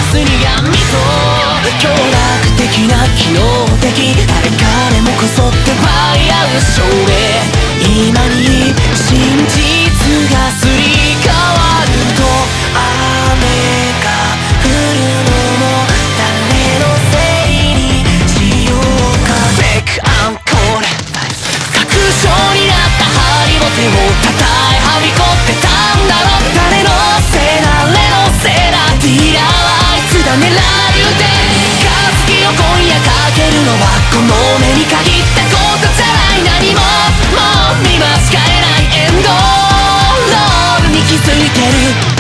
す苦味と凶楽的な機能的誰彼もこそって奪い合う証明今に真実がすり替わると雨が降るのも誰のせいにしようかベックアンコール確証になったハリボテをたたえはびこってたんだろ誰のせいだ誰のせいだディーラーはあいつだ狙い撃て三日月を今夜かけるのはこの目に限ったことじゃない何ももう見間違えないエンドロールに気づいてる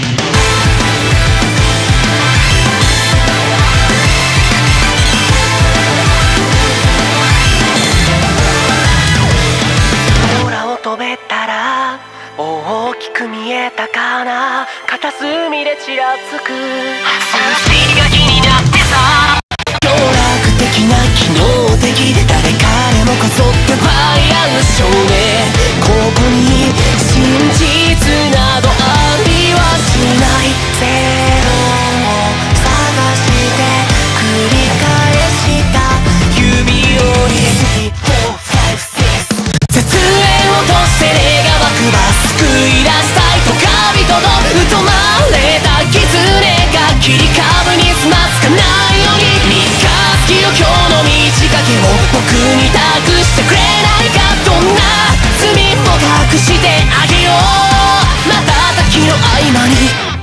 飛べたら大きく見えたかな片隅でちらつく数字が気になってさ凶楽的な機能的誰彼もこそって奪い合う証明ここに真実などありはしないゼロを探して繰り返した指折り絶縁をとして霊が湧くば救い出したいと神との疎まれた絆が切り株につまずかないように三日月を今日の満ち欠けを僕に託してくれないかどんな罪も隠してあげよう瞬きの合間に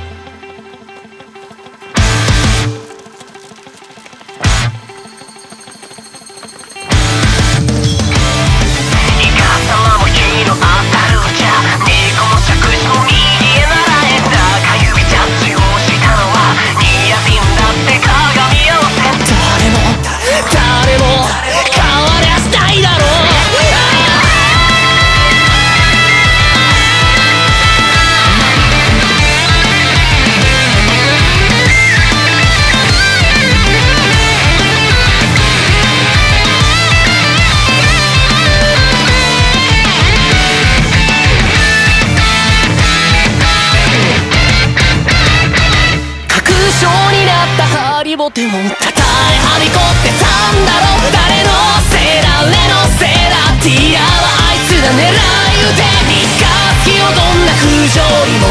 ボテをたたえはびこってたんだろ誰のせいだ誰のせいだディーラーはあいつだ狙い撃て三日月をどんな風情にも